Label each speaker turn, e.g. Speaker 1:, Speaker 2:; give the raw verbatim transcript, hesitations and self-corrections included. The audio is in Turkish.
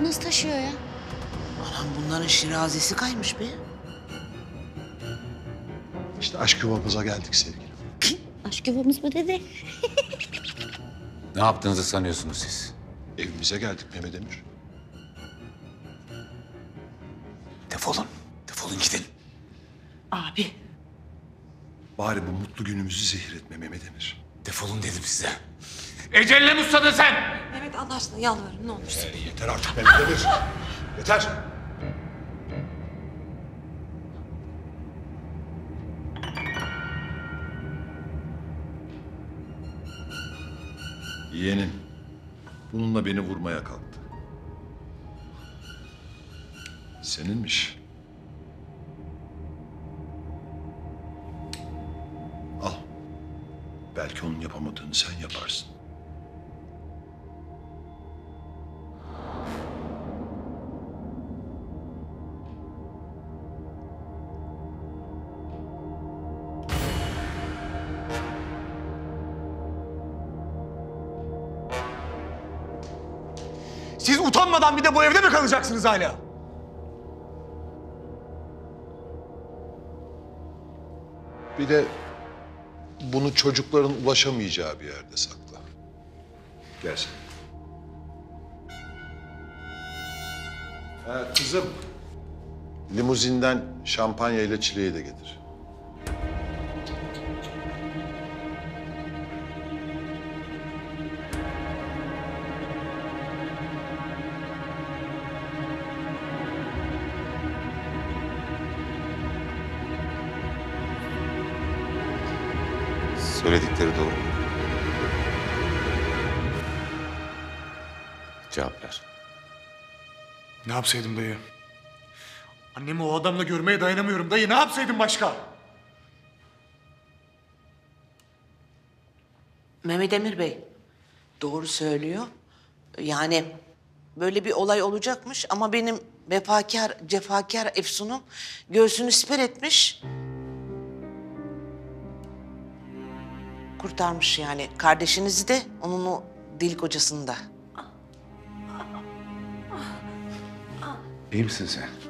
Speaker 1: nasıl taşıyor ya?
Speaker 2: Anam bunların şirazesi kaymış be.
Speaker 3: İşte aşk yuvamıza geldik sevgilim.
Speaker 1: Aşk yuvamız mı dedi?
Speaker 4: Ne yaptığınızı sanıyorsunuz siz?
Speaker 3: Evimize geldik Mehmet Emir.
Speaker 4: Defolun. Defolun gidin.
Speaker 2: Abi.
Speaker 3: Bari bu mutlu günümüzü zehir etme Mehmet Emir.
Speaker 4: Defolun dedim size. Ecelle mi susadın sen?
Speaker 5: Mehmet Allah aşkına yalvarırım ne olursun.
Speaker 3: Ee, yeter artık Mehmet Emir. Yeter. Yeğenin bununla beni vurmaya kalktı. Seninmiş. Al. Belki onun yapamadığını sen yaparsın.
Speaker 6: Siz utanmadan bir de bu evde mi kalacaksınız hala?
Speaker 3: Bir de bunu çocukların ulaşamayacağı bir yerde sakla. Gel sen. Ha, kızım. Limuzinden şampanya ile çileği de getir.
Speaker 4: Söyledikleri doğru mu? Cevap ver.
Speaker 6: Ne yapsaydım dayı? Annemi o adamla görmeye dayanamıyorum dayı. Ne yapsaydım başka?
Speaker 2: Mehmet Emir Bey doğru söylüyor. Yani böyle bir olay olacakmış ama benim vefakar, cefakar Efsun'um göğsünü siper etmiş. Kurtarmış yani kardeşinizi de onun o deli kocasını da.
Speaker 4: İyi misin sen?